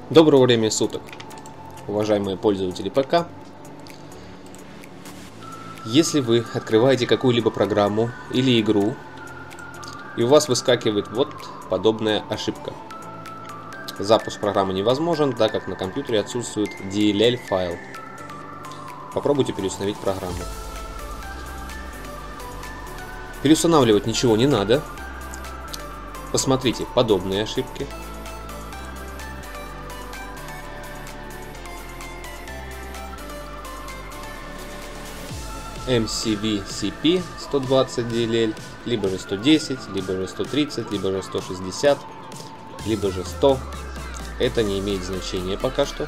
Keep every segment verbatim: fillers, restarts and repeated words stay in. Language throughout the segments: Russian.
Доброго времени суток, уважаемые пользователи ПК. Если вы открываете какую-либо программу или игру, и у вас выскакивает вот подобная ошибка. Запуск программы невозможен, так как на компьютере отсутствует ди эл эл файл. Попробуйте переустановить программу. Переустанавливать ничего не надо. Посмотрите подобные ошибки. эм си ви си пи сто двадцать ди эл эл, либо же сто десять, либо же сто тридцать, либо же сто шестьдесят, либо же сто. Это не имеет значения пока что.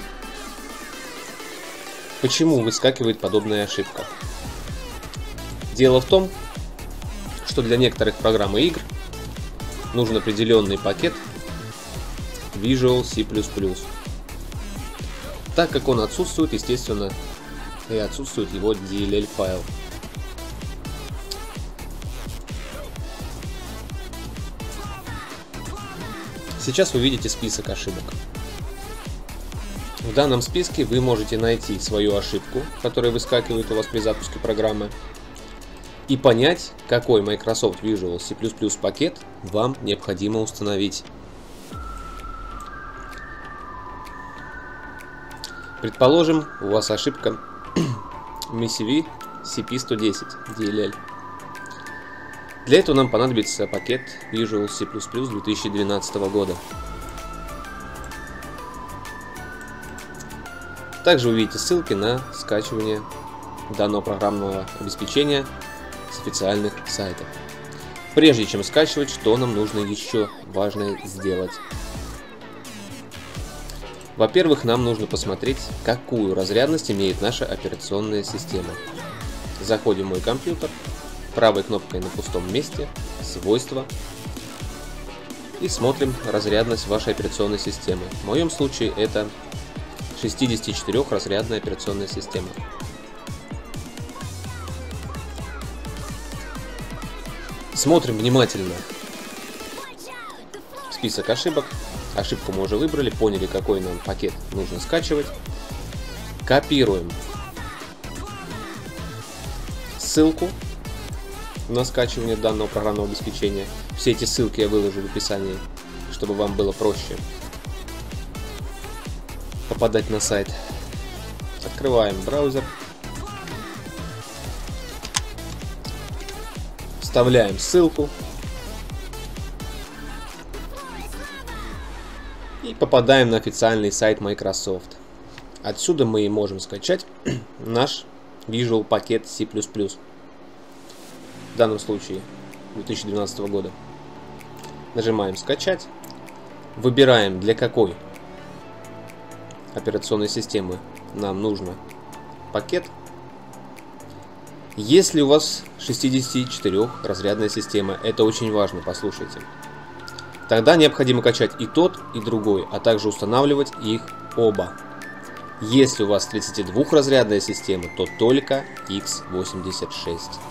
Почему выскакивает подобная ошибка? Дело в том, что для некоторых программ и игр нужен определенный пакет Visual C++. Так как он отсутствует, естественно, и отсутствует его ди эл эл файл. Сейчас вы видите список ошибок. В данном списке вы можете найти свою ошибку, которая выскакивает у вас при запуске программы, и понять, какой Microsoft Visual C++ пакет вам необходимо установить. Предположим, у вас ошибка эм си ви си пи сто десять ди эл эл. Для этого нам понадобится пакет Visual C++ две тысячи двенадцатого года. Также вы увидите ссылки на скачивание данного программного обеспечения с официальных сайтов. Прежде чем скачивать, что нам нужно еще важное сделать? Во-первых, нам нужно посмотреть, какую разрядность имеет наша операционная система. Заходим в мой компьютер, правой кнопкой на пустом месте, свойства, и смотрим разрядность вашей операционной системы. В моем случае это шестидесятичетырёхразрядная операционная система. Смотрим внимательно список ошибок. Ошибку мы уже выбрали, поняли, какой нам пакет нужно скачивать. Копируем ссылку на скачивание данного программного обеспечения. Все эти ссылки я выложу в описании, чтобы вам было проще попадать на сайт. Открываем браузер. Вставляем ссылку. И попадаем на официальный сайт Microsoft. Отсюда мы и можем скачать наш Visual пакет C++. В данном случае две тысячи двенадцатого года. Нажимаем «Скачать». Выбираем, для какой операционной системы нам нужно пакет. Если у вас шестидесятичетырёхразрядная система, это очень важно, послушайте. Тогда необходимо качать и тот, и другой, а также устанавливать их оба. Если у вас тридцатидвухразрядная система, то только икс восемьдесят шесть.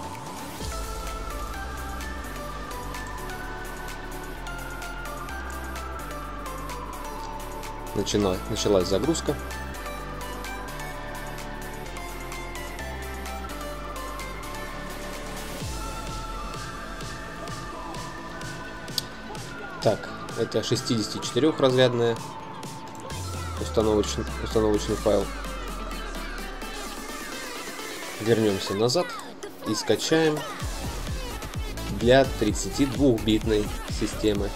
Начала, началась загрузка. Так, это шестидесятичетырёхразрядная установочный, установочный файл. Вернемся назад и скачаем для тридцатидвухбитной системы.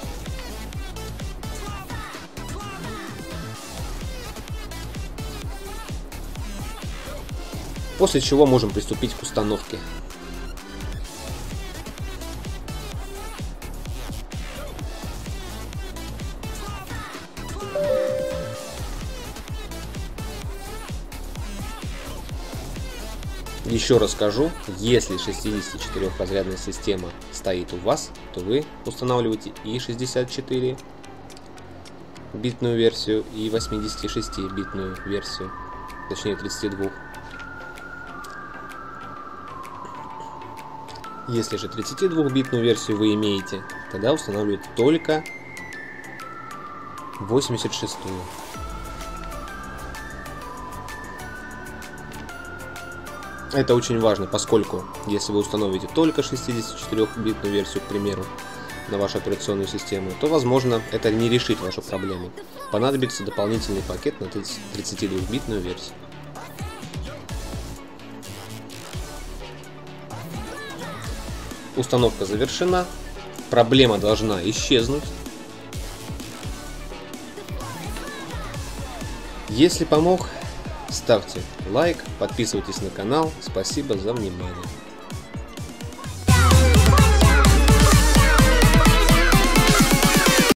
После чего можем приступить к установке. Еще раз скажу, если шестидесятичетырёхразрядная система стоит у вас, то вы устанавливаете и шестидесятичетырёхбитную версию, и восьмидесятишестибитную версию, точнее тридцати двух. Если же тридцатидвухбитную версию вы имеете, тогда устанавливать только восемьдесят шестую. Это очень важно, поскольку если вы установите только шестидесятичетырёхбитную версию, к примеру, на вашу операционную систему, то, возможно, это не решит вашу проблему. Понадобится дополнительный пакет на тридцатидвухбитную версию. Установка завершена. Проблема должна исчезнуть. Если помог, ставьте лайк, подписывайтесь на канал. Спасибо за внимание.